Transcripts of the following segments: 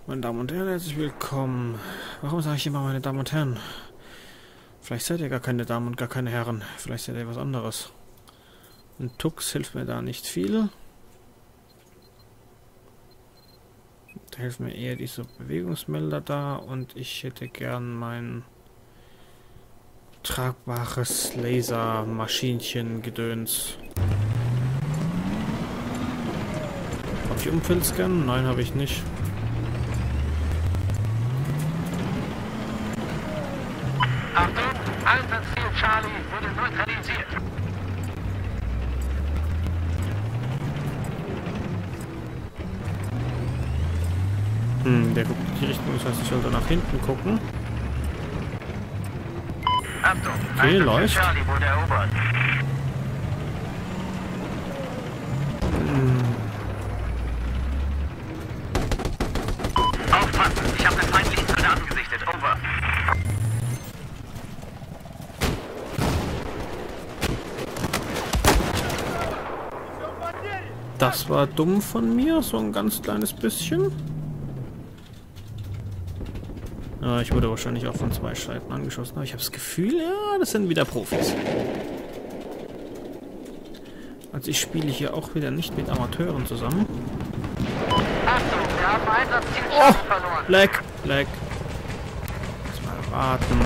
Meine Damen und Herren, herzlich willkommen. Warum sage ich immer meine Damen und Herren? Vielleicht seid ihr gar keine Damen und gar keine Herren. Vielleicht seid ihr was anderes. Ein Tux hilft mir da nicht viel. Da helfen mir eher diese Bewegungsmelder da. Und ich hätte gern mein tragbares Lasermaschinchen-Gedöns. Habe ich Umfeldscan? Nein, habe ich nicht. Achtung, Einsatzziel Charlie wurde neutralisiert. Der guckt in die Richtung, das heißt, ich sollte nach hinten gucken. Achtung, Okay, Einsatzziel läuft. Charlie wurde erobert. Aufpassen, ich habe den feindlichen Soldaten gesichtet. Over. Das war dumm von mir, so ein ganz kleines bisschen. Ja, ich wurde wahrscheinlich auch von zwei Seiten angeschossen, aber ich habe das Gefühl, ja, das sind wieder Profis. Also ich spiele hier auch wieder nicht mit Amateuren zusammen. Achtung, wir haben Einsatzziel Charlie verloren. Leck. Lass mal warten.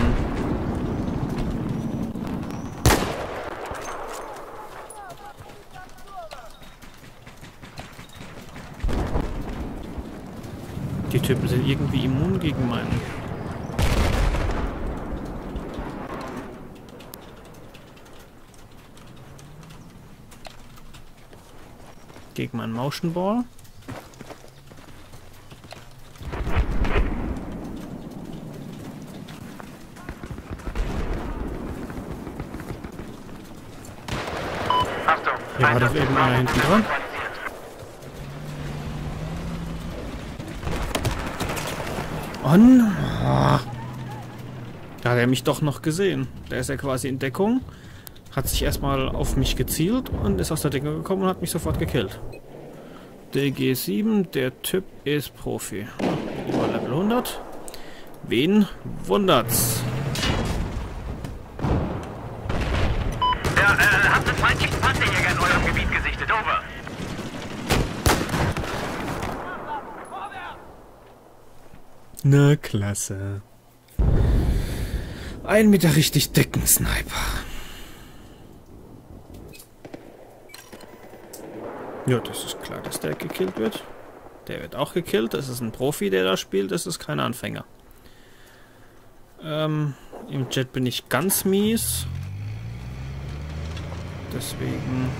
Die Typen sind irgendwie immun gegen meinen. Gegen meinen Motion Ball. Achtung, Hier war doch eben einer hinten dran. Und da hat er mich doch noch gesehen. Der ist ja quasi in Deckung, hat sich erstmal auf mich gezielt und ist aus der Deckung gekommen und hat mich sofort gekillt. DG7, der Typ ist Profi. Über Level 100. Wen wundert's? Ja, habt ihr feindlichen Panzerjäger in eurem Gebiet gesichtet? Over. Na, klasse. Ein mit der richtig dicken Sniper. Ja, das ist klar, dass der gekillt wird. Der wird auch gekillt. Das ist ein Profi, der da spielt. Das ist kein Anfänger. Im Chat bin ich ganz mies. Deswegen...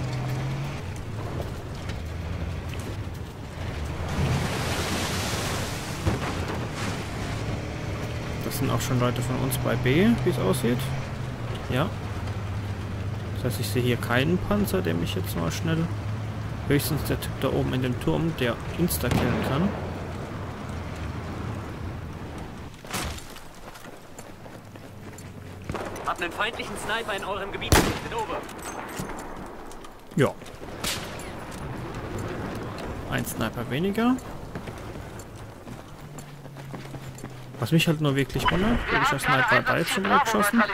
Das sind auch schon Leute von uns bei B, wie es aussieht. Ja. Das heißt, ich sehe hier keinen Panzer, der mich jetzt mal schnell... Höchstens der Typ da oben in dem Turm, der insta-killen kann. Habt einen feindlichen Sniper in eurem Gebiet gesichtet. Over. Ja. Ein Sniper weniger. Was mich halt nur wirklich wundert, welcher Sniper hat da jetzt schon wieder geschossen?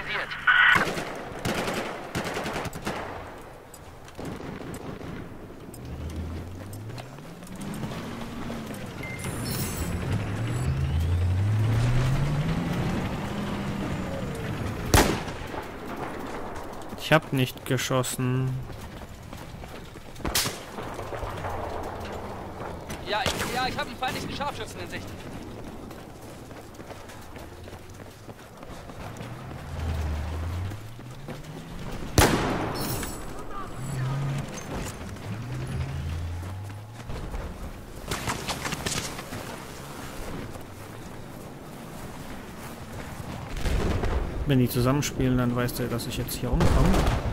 Ich habe nicht geschossen. Ja, ich habe einen feindlichen Scharfschützen in Sicht. Wenn die zusammenspielen, dann weiß der, dass ich jetzt hier rumkomme.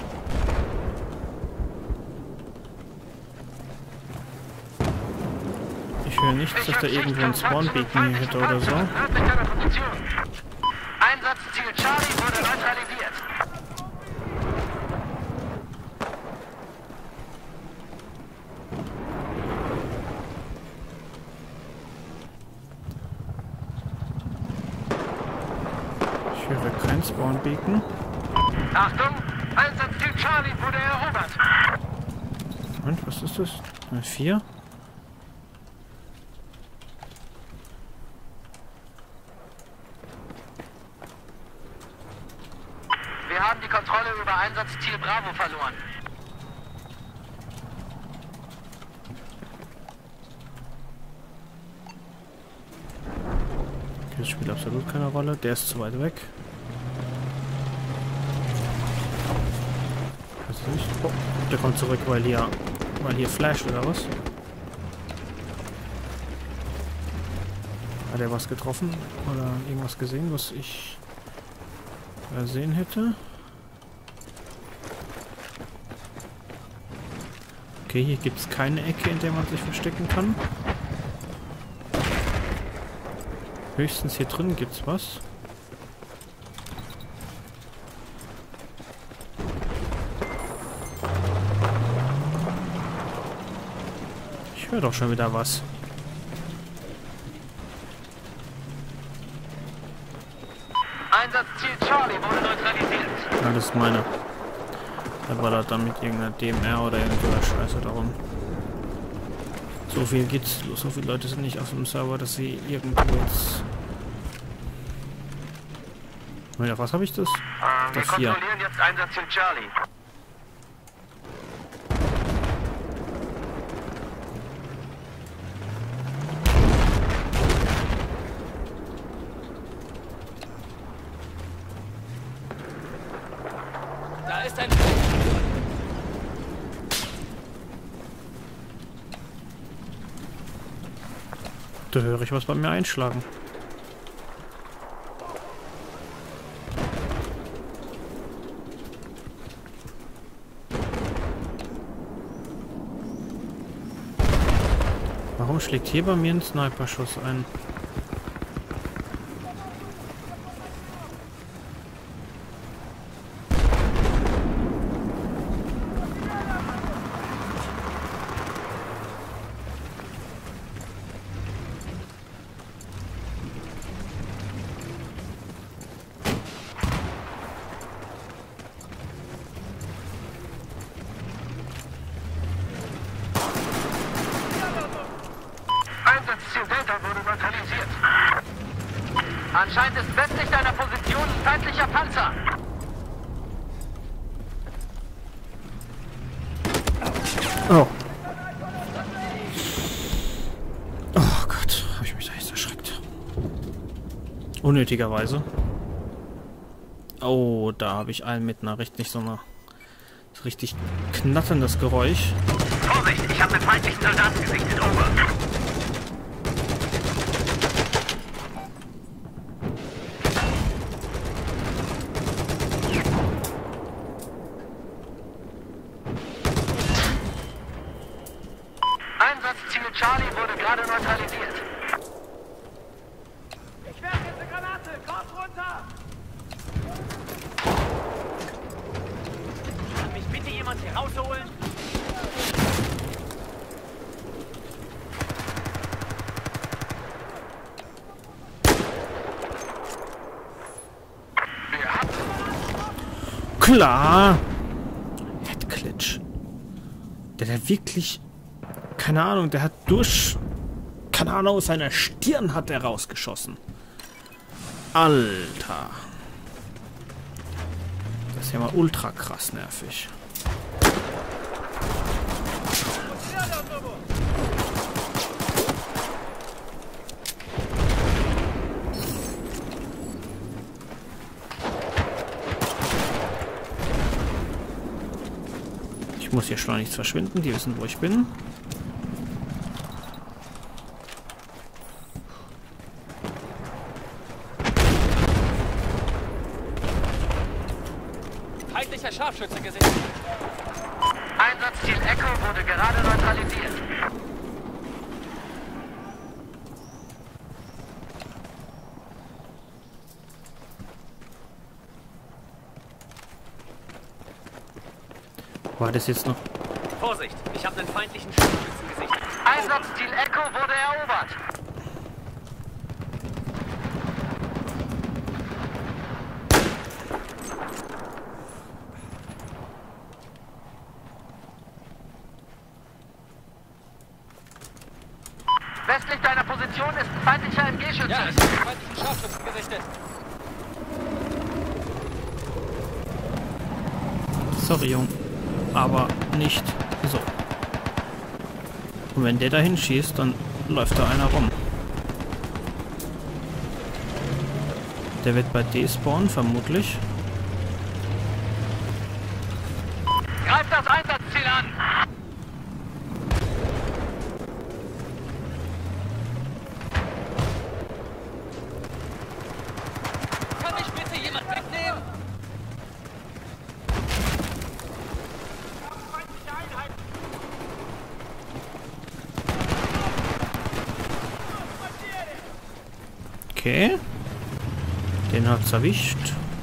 Ich höre nichts, dass da irgendwo ein Spawn-Beacon hier hätte oder so. Einsatzziel Charlie wurde neutralisiert. Ich höre kein Spawn-Beacon. Achtung! Einsatzziel Charlie wurde erobert! Und, was ist das? 4? Wir haben die Kontrolle über Einsatzziel Bravo verloren. Okay, das spielt absolut keine Rolle. Der ist zu weit weg. Was ist nicht? Oh, der kommt zurück, weil hier flasht oder was? Hat er was getroffen oder irgendwas gesehen, was ich sehen hätte? Okay, hier gibt es keine Ecke, in der man sich verstecken kann. Höchstens hier drin gibt's was. Ich höre doch schon wieder was. Einsatzziel Charlie wurde neutralisiert. Ja, das ist meine. Da war das dann mit irgendeiner DMR oder irgendeiner Scheiße darum. So viel geht's. So viele Leute sind nicht auf dem Server, dass sie irgendwo jetzt... Moment, was habe ich das? Wir Das hier. kontrollieren jetzt Einsatzziel Charlie. Da ist ein... Da höre ich was bei mir einschlagen. Warum schlägt hier bei mir ein Sniper-Schuss ein? Einsatzziel Delta wurde neutralisiert. Anscheinend ist westlich deiner Position ein feindlicher Panzer. Oh. Oh Gott, habe ich mich da echt erschreckt. Unnötigerweise. Oh, da habe ich einen mit einer richtig so richtig knatterndes Geräusch. Vorsicht, ich habe einen feindlichen Soldaten gesichtet. Over. Einsatzziel Charlie wurde gerade neutralisiert. Ich werfe jetzt eine Granate! Kopf runter! Kann mich bitte jemand hier rausholen? Klar! Headglitch. Der hat wirklich... Keine Ahnung, der hat durch... Keine Ahnung, aus seiner Stirn hat er rausgeschossen. Alter. Das ist ja mal ultra krass nervig. Ich muss hier schleunigst verschwinden, die wissen, wo ich bin. Feindlicher Scharfschütze gesehen. Einsatzziel Echo wurde gerade neutralisiert. War das jetzt noch? Vorsicht, ich habe einen feindlichen Scharfschützen gesichtet. Einsatzziel Echo wurde erobert. Position ist ein feindlicher MG-Schütze. Ja, ich habe einen feindlichen Scharfschützen gesichtet. Sorry, Jung. Aber nicht so. Und wenn der dahin schießt, dann läuft da einer rum. Der wird bei D spawnen, vermutlich. Greift das Einsatzziel an! Kann mich bitte jemand wegnehmen? Okay. Den hat's erwischt.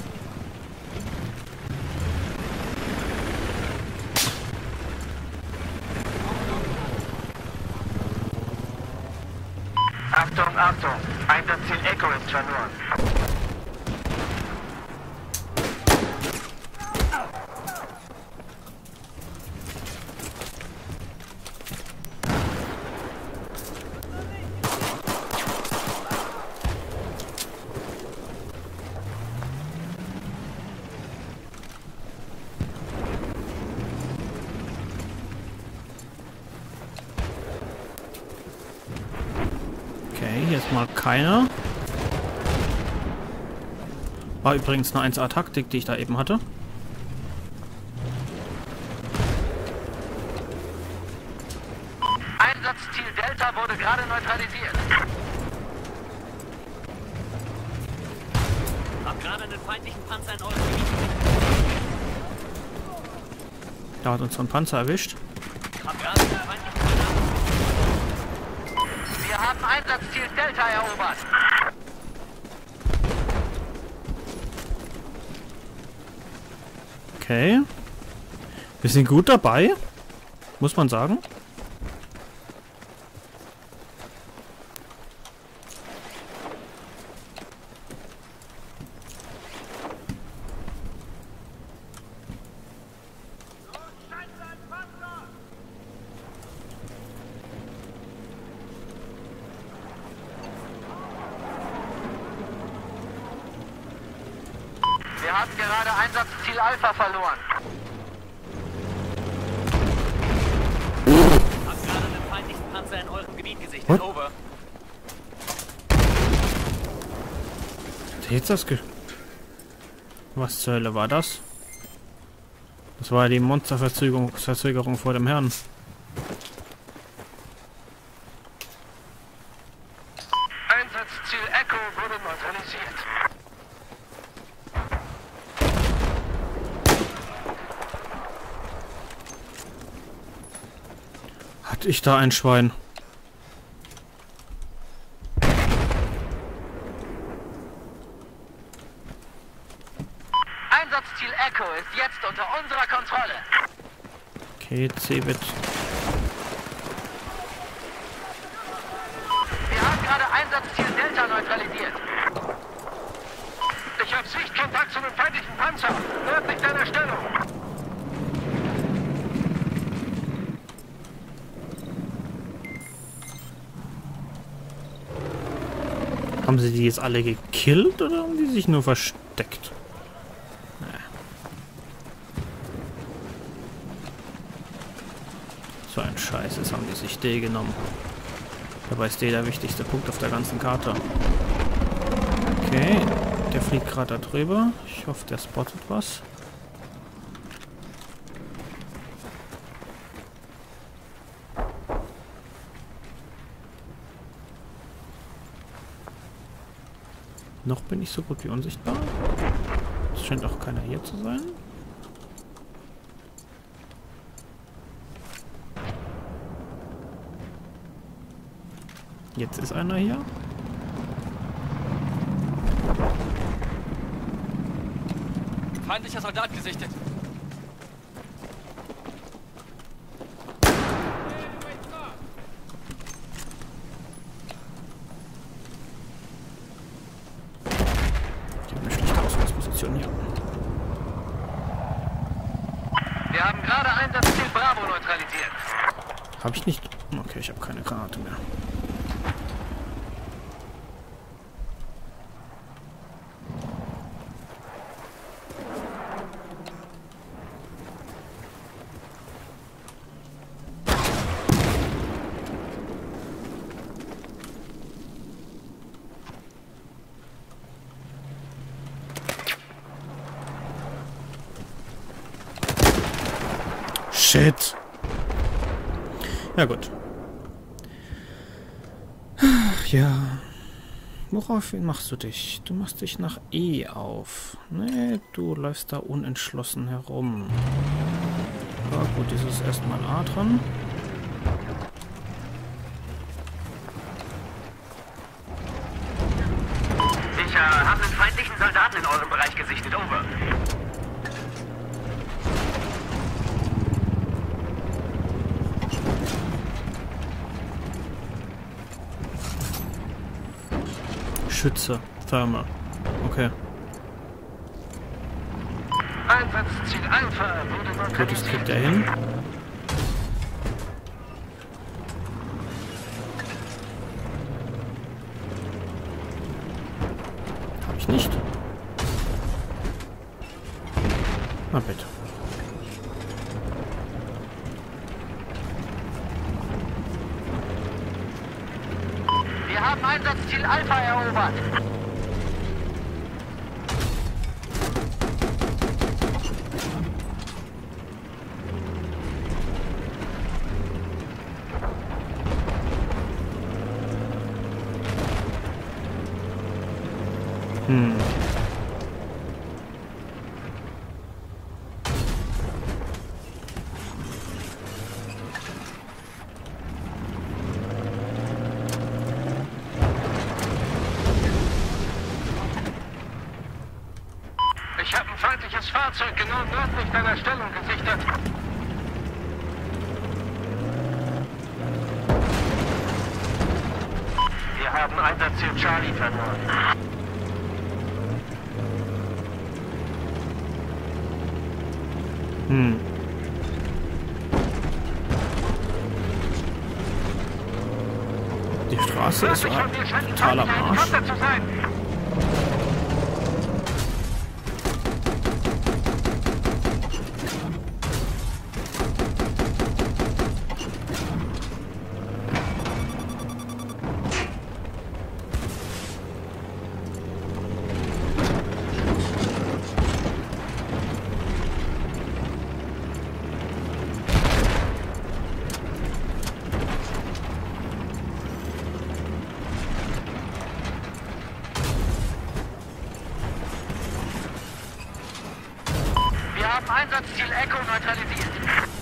Achtung, Achtung! Einsatzziel Echo ist verloren. Okay, hier ist mal keiner. War übrigens eine 1A-Taktik, die ich da eben hatte. Einsatzziel Delta wurde gerade neutralisiert. Hab gerade einen feindlichen Panzer in eurem Gebiet gesichtet. Da hat uns so ein Panzer erwischt. Hab gerade einen feindlichen Panzer. Wir haben Einsatzziel Delta erobert. Okay. Wir sind gut dabei. Muss man sagen. Wir haben gerade Einsatzziel Alpha verloren. Hab gerade einen feindlichen Panzer in eurem Gebiet gesichtet. What? Over. Jetzt das Was zur Hölle war das? Das war die Monsterverzögerung vor dem Herrn. Einsatzziel Echo wurde neutralisiert. Hatte ich da ein Schwein? Einsatzziel Echo ist jetzt unter unserer Kontrolle. Okay, C-Bit. Wir haben gerade Einsatzziel Delta neutralisiert. Ich habe Sichtkontakt zu einem feindlichen Panzer. Nördlich deiner Stellung. Haben sie die jetzt alle gekillt oder haben die sich nur versteckt? So ein Scheiß, jetzt haben die sich D genommen. Dabei ist D der wichtigste Punkt auf der ganzen Karte. Okay, der fliegt gerade da drüber. Ich hoffe, der spottet was. Noch bin ich so gut wie unsichtbar. Es scheint auch keiner hier zu sein. Jetzt ist einer hier. Feindlicher Soldat gesichtet. Ich habe eine schlechte Ausgangsposition hier. Wir haben gerade Einsatzziel Bravo neutralisiert. Habe ich nicht. Okay, ich habe keine Granate mehr. Shit. Ja, gut. Ja. Worauf machst du dich? Du machst dich nach E auf. Nee, du läufst da unentschlossen herum. Ja, gut, dieses erstmal A dran. Ich habe einen feindlichen Soldaten in eurem Bereich gesichtet. Over. Schütze. Thermal. Okay. Einsatzziel Alpha wurde Gut, das kriegt er hin. Hab ich nicht. Na bitte. Wir haben Einsatzziel Alpha erobert. Ich habe ein feindliches Fahrzeug genau nördlich deiner Stellung gesichtet. Wir haben Einsatzziel Charlie verloren. Die Straße ist total am Arsch. Wir haben Einsatzziel Echo neutralisiert.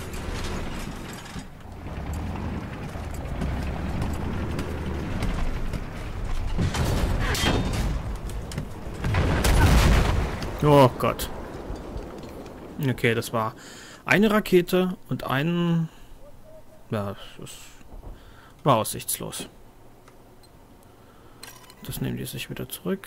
Oh Gott. Okay, das war eine Rakete und ein... Ja, das war aussichtslos. Das nehmen die sich wieder zurück.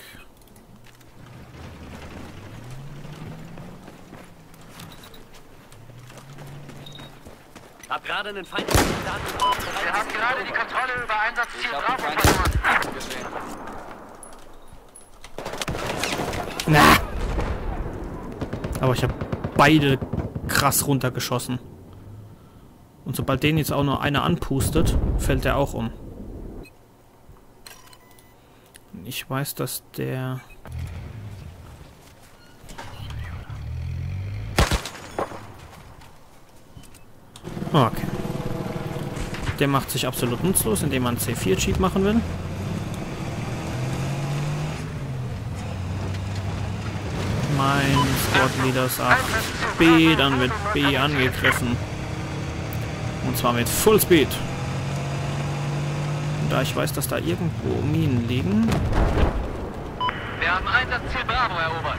Hab gerade einen feindlichen Soldaten in eurem Bereich Wir haben gesichtet. gerade die Kontrolle über Einsatzziel Ich hab Bravo einen verloren. gesehen. Na! Aber ich habe beide krass runtergeschossen. Und sobald den jetzt auch nur einer anpustet, fällt der auch um. Ich weiß, dass der... Okay. Der macht sich absolut nutzlos, indem man C4-Cheat machen will. Mein Squad-Leader sagt B, dann wird B angegriffen. Und zwar mit Full Speed. Und da ich weiß, dass da irgendwo Minen liegen... Wir haben Einsatzziel Bravo erobert.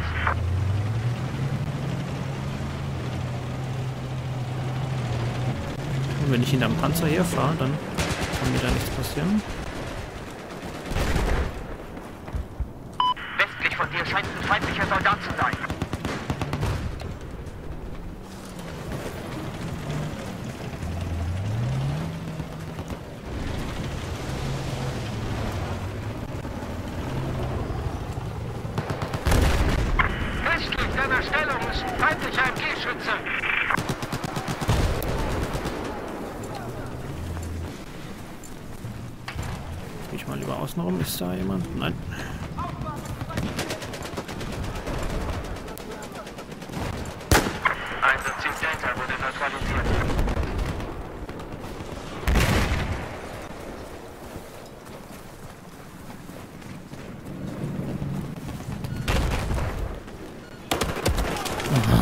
Und wenn ich hinterm Panzer herfahre, dann kann mir da nichts passieren. Westlich von dir scheint ein feindlicher Soldat zu sein. Westlich deiner Stellung ist ein feindlicher MG-Schütze. Gehe ich mal lieber außen rum. Ist da jemand? Nein. Einsatzziel Delta wurde neutralisiert.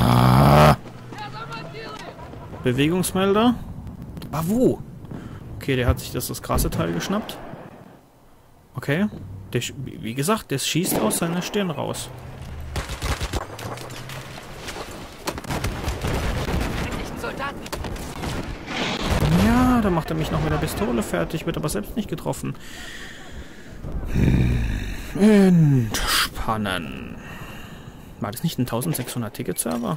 Bewegungsmelder. Aber wo? Okay, der hat sich das krasse Teil geschnappt. Okay. Der, wie gesagt, der schießt aus seiner Stirn raus. Ja, da macht er mich noch mit der Pistole fertig, wird aber selbst nicht getroffen. Entspannen. War das nicht ein 1600 Ticket-Server?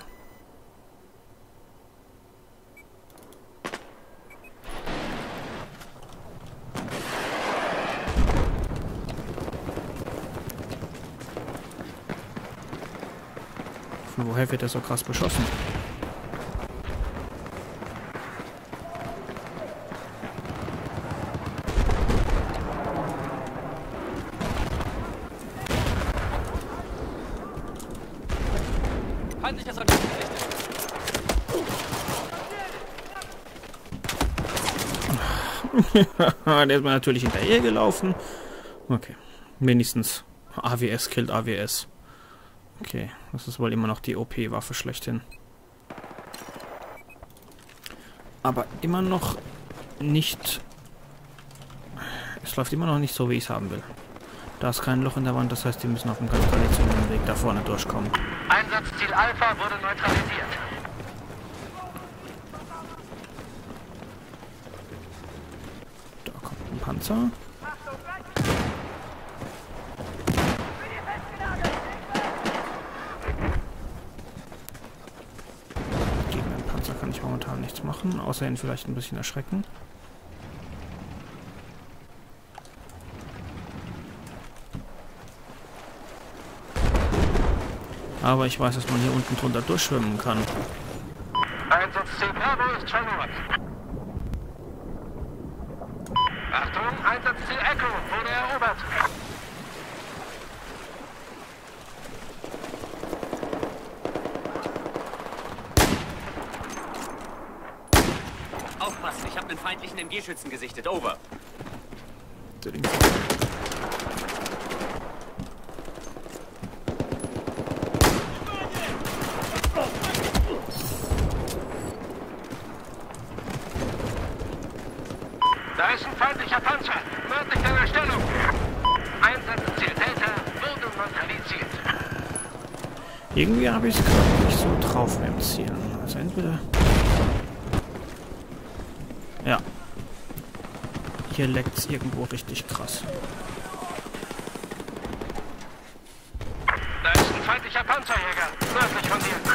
Von woher wird er so krass beschossen? Feindlicher Soldat gesichtet. Der ist mir natürlich hinterher gelaufen. Okay. Wenigstens AWS killt AWS. Okay, das ist wohl immer noch die OP-Waffe schlechthin. Aber immer noch nicht... Es läuft immer noch nicht so, wie ich es haben will. Da ist kein Loch in der Wand, das heißt, die müssen auf dem ganz traditionellen Weg da vorne durchkommen. Einsatzziel Alpha wurde neutralisiert. Da kommt ein Panzer. Gegen den Panzer kann ich momentan nichts machen, außer ihn vielleicht ein bisschen erschrecken. Aber ich weiß, dass man hier unten drunter durchschwimmen kann. Einsatzziel Bravo ist verloren. Achtung, Einsatzziel Echo wurde erobert. Aufpassen, ich habe einen feindlichen MG-Schützen gesichtet. Over. Da ist ein feindlicher Panzer, nördlich deiner Stellung. Einsatzziel Delta wurde neutralisiert. Irgendwie habe ich es gerade nicht so drauf beim Zielen. Also entweder... Ja. Hier leckt es irgendwo richtig krass. Da ist ein feindlicher Panzerjäger, nördlich von dir.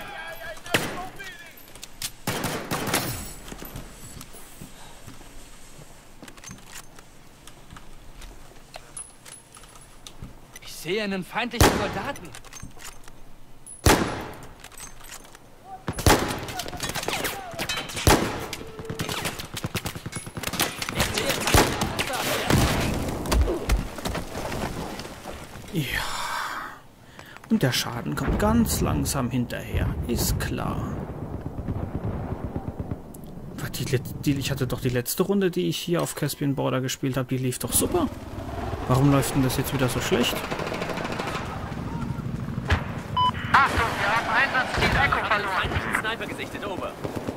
Ich sehe einen feindlichen Soldaten. Ja. Und der Schaden kommt ganz langsam hinterher. Ist klar. Ich hatte doch die letzte Runde, die ich hier auf Caspian Border gespielt habe, die lief doch super. Warum läuft denn das jetzt wieder so schlecht? Achtung, wir haben Einsatzziel Echo verloren. Feindlichen Sniper gesichtet. Over.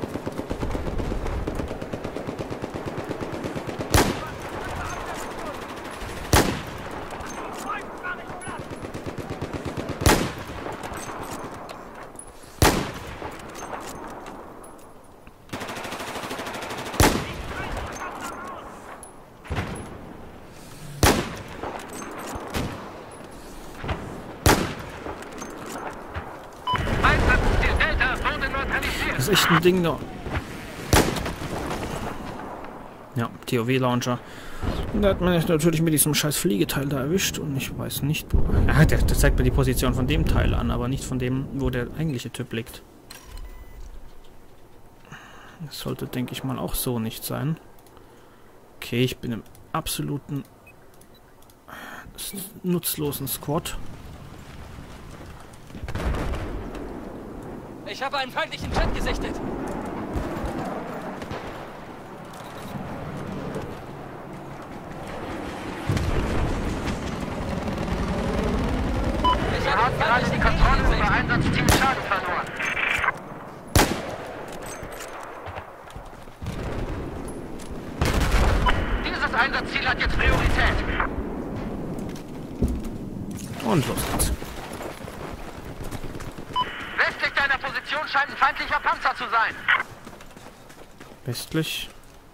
Einsatzziel Delta wurde neutralisiert. Das ist echt ein Ding da. Ja, TOW-Launcher. Da hat man mich natürlich mit diesem scheiß Fliegeteil da erwischt und ich weiß nicht, wo... Ja, der zeigt mir die Position von dem Teil an, aber nicht von dem, wo der eigentliche Typ liegt. Das sollte, denke ich mal, auch so nicht sein. Okay, ich bin im absoluten nutzlosen Squad. Ich habe einen feindlichen Jet gesichtet. Wir haben gerade die Kontrolle über Einsatzziel Schaden verloren. Und los geht's. Westlich deiner Position scheint ein feindlicher Panzer zu sein. Westlich.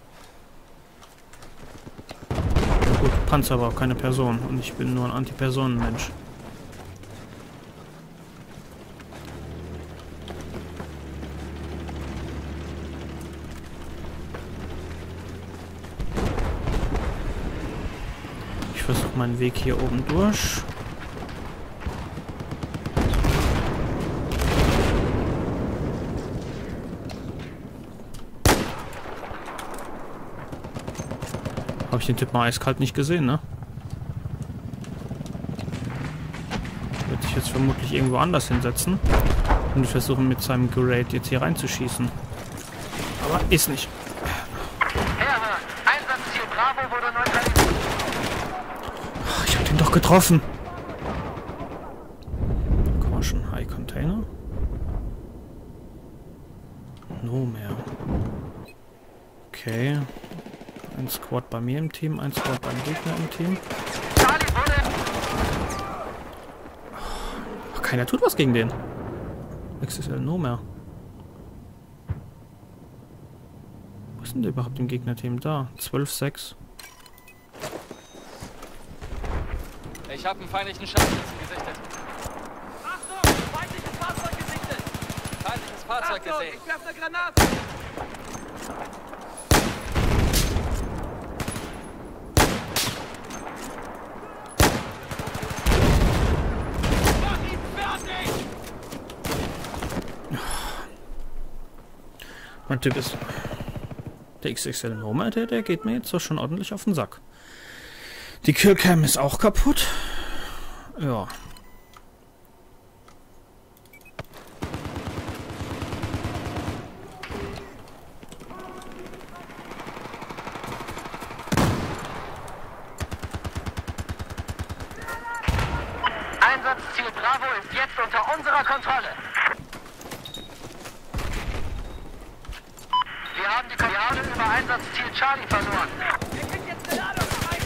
Ja gut, Panzer war auch keine Person. Und ich bin nur ein Antipersonenmensch. Ich versuche meinen Weg hier oben durch. Habe ich den Typ mal eiskalt nicht gesehen, ne? Wird sich jetzt vermutlich irgendwo anders hinsetzen und versuchen mit seinem Gerät jetzt hier reinzuschießen. Aber ist nicht. Herr, Einsatzziel Bravo wurde neutralisiert. Ich hab den doch getroffen. Caution High Container. No mehr. Okay. Ein Squad bei mir im Team, ein Squad beim Gegner im Team. Charlie wurde... Ach, keiner tut was gegen den. XSL no mehr. Wo ist denn der überhaupt im Gegnerteam? Da. 12-6. Ich habe einen feindlichen Scharfschützen gesichtet. Achtung! Feindliches Fahrzeug gesichtet! Feindliches Fahrzeug gesehen. Ich werfe eine Granate! Mein Typ ist... Der XXL Nomad, der geht mir jetzt so schon ordentlich auf den Sack. Die Killcam ist auch kaputt. Ja. Einsatzziel Bravo ist jetzt unter unserer Kontrolle. Wir haben die Kontrolle über Einsatzziel Charlie verloren. Wir kriegen jetzt eine Ladung.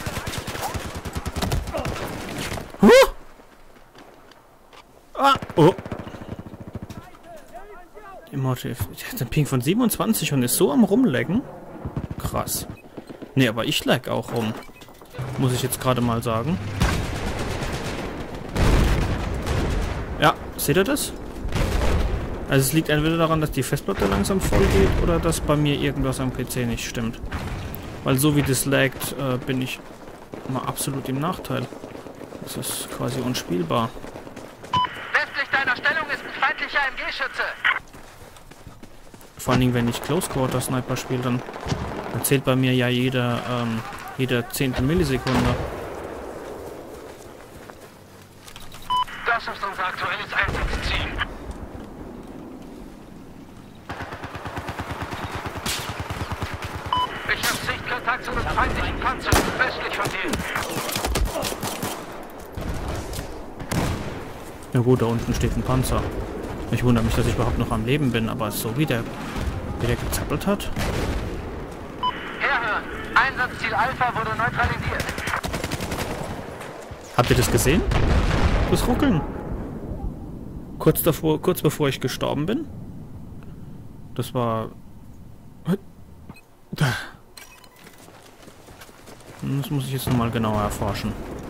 Ah! Oh! Emotive. Der hat einen Ping von 27 und ist so am Rumlecken. Krass. Nee, aber ich lag auch rum. Muss ich jetzt gerade mal sagen. Ja, seht ihr das? Also es liegt entweder daran, dass die Festplatte langsam voll geht oder dass bei mir irgendwas am PC nicht stimmt. Weil so wie das laggt, bin ich mal absolut im Nachteil. Das ist quasi unspielbar. Westlich deiner Stellung ist ein feindlicher MG-Schütze. Vor allen Dingen, wenn ich Close Quarter Sniper spiele, dann zählt bei mir ja jeder 10. Millisekunde. Das ist unser aktuelles Einsatzziel. Ich habe Sichtkontakt zu einem feindlichen Panzer westlich von dir. Ja gut, da unten steht ein Panzer. Ich wundere mich, dass ich überhaupt noch am Leben bin, aber so wie der gezappelt hat. Herhören, Einsatzziel Alpha wurde neutralisiert. Habt ihr das gesehen? Das Ruckeln. Kurz bevor ich gestorben bin. Das war... Das muss ich jetzt nochmal genauer erforschen.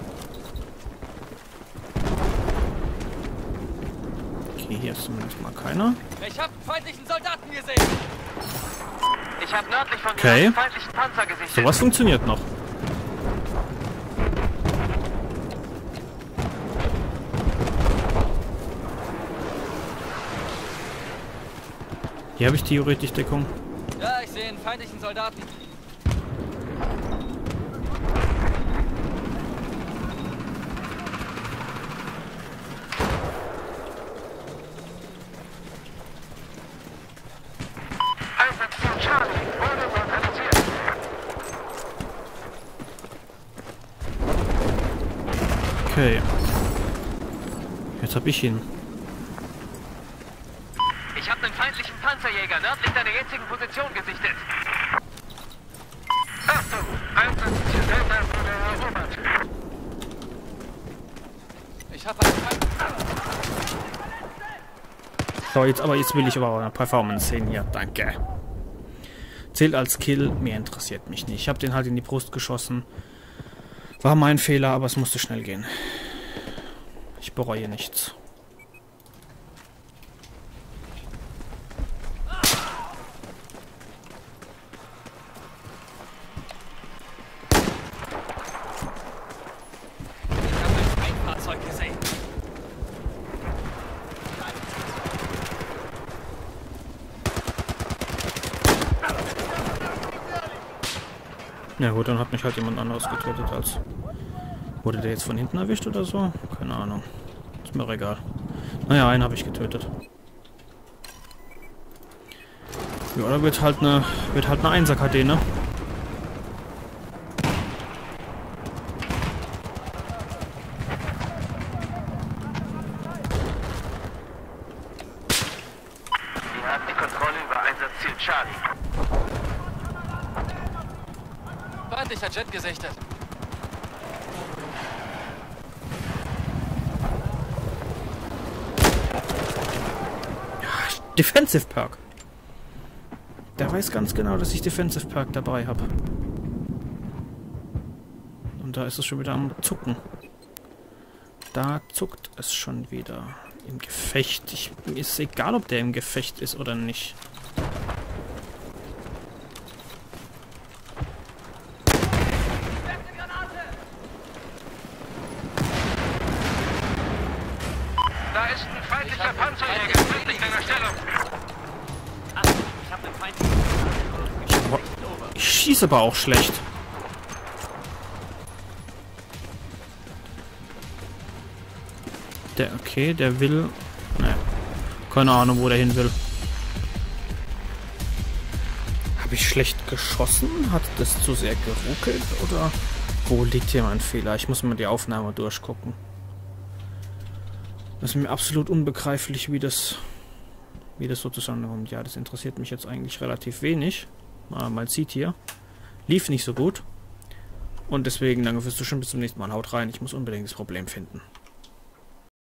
Okay, hier ist zumindest mal keiner. Ich habe einen feindlichen Soldaten gesehen. Ich habe nördlich von Okay. dir einen feindlichen Panzer gesichtet. Sowas funktioniert noch. Hier habe ich theoretisch Deckung. Ja, ich sehe einen feindlichen Soldaten. Einsatzziel Charlie wurde neutralisiert. Okay. Jetzt habe ich ihn. Ich habe einen feindlichen Panzerjäger nördlich deiner jetzigen Position gesichtet. Achtung! Einsatzziel Delta wurde erobert. Ich habe einen Feind. So, jetzt will ich aber auch eine Performance sehen hier. Danke. Zählt als Kill. Mehr interessiert mich nicht. Ich habe den halt in die Brust geschossen. War mein Fehler, aber es musste schnell gehen. Ich bereue nichts. Ich habe ein Feindfahrzeug gesehen. Ja gut, dann hat mich halt jemand anderes getötet als... Wurde der jetzt von hinten erwischt oder so? Keine Ahnung. Ist mir egal. Naja, einen habe ich getötet. Ja, da wird halt eine 1er-KD, ne? Wir haben die Kontrolle über Einsatzziel Charlie. Feindlicher Jet gesichtet. Defensive Perk. Der weiß ganz genau, dass ich Defensive Perk dabei habe. Und da ist es schon wieder am Zucken. Da zuckt es schon wieder. Im Gefecht. Mir ist egal, ob der im Gefecht ist oder nicht. Da ist ein feindlicher Panzerjäger. Tödlich deiner Stellung. Achtung, ich habe einen Feind. Ich schieße aber auch schlecht. Der will... Naja. Keine Ahnung, wo der hin will. Habe ich schlecht geschossen? Hat das zu sehr geruckelt? Oder wo liegt hier mein Fehler? Ich muss mal die Aufnahme durchgucken. Das ist mir absolut unbegreiflich, wie das so zusammenkommt. Ja, das interessiert mich jetzt eigentlich relativ wenig. Man sieht hier. Lief nicht so gut. Und deswegen danke fürs Zuschauen. Bis zum nächsten Mal. Haut rein. Ich muss unbedingt das Problem finden.